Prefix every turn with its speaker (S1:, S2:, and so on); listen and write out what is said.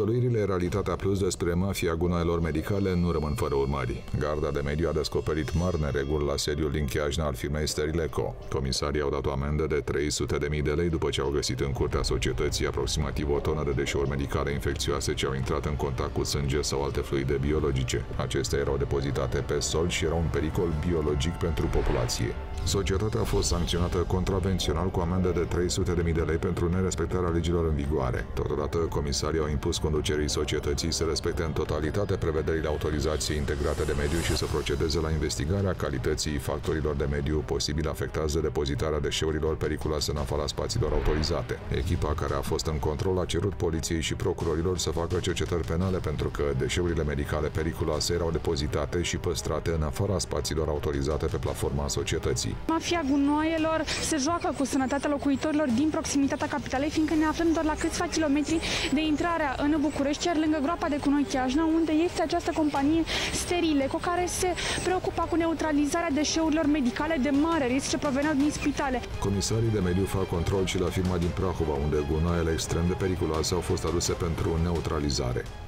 S1: Dezvăluirile Realitatea Plus despre mafia gunoaielor medicale nu rămân fără urmări. Garda de mediu a descoperit mari nereguli la sediul din Chiajna al firmei Sterileco. Comisarii au dat o amendă de 300.000 de lei după ce au găsit în curtea societății aproximativ o tonă de deșeuri medicale infecțioase ce au intrat în contact cu sânge sau alte fluide biologice. Acestea erau depozitate pe sol și erau un pericol biologic pentru populație. Societatea a fost sancționată contravențional cu amendă de 300.000 de lei pentru nerespectarea legilor în vigoare. Totodată, comisarii au impus conducerii societății să respecte în totalitate prevederile autorizației integrate de mediu și să procedeze la investigarea calității factorilor de mediu posibil afectați de depozitarea deșeurilor periculoase în afara spațiilor autorizate. Echipa care a fost în control a cerut poliției și procurorilor să facă cercetări penale pentru că deșeurile medicale periculoase erau depozitate și păstrate în afara spațiilor autorizate pe platforma societății.
S2: Mafia gunoaielor se joacă cu sănătatea locuitorilor din proximitatea capitalei, fiindcă ne aflăm doar la câțiva kilometri de intrarea în București, iar lângă groapa de gunoi Chiajna, unde este această companie Sterileco, care se preocupa cu neutralizarea deșeurilor medicale de mare risc ce proveneau din spitale.
S1: Comisarii de mediu fac control și la firma din Prahova, unde gunoaiele extrem de periculoase au fost aduse pentru neutralizare.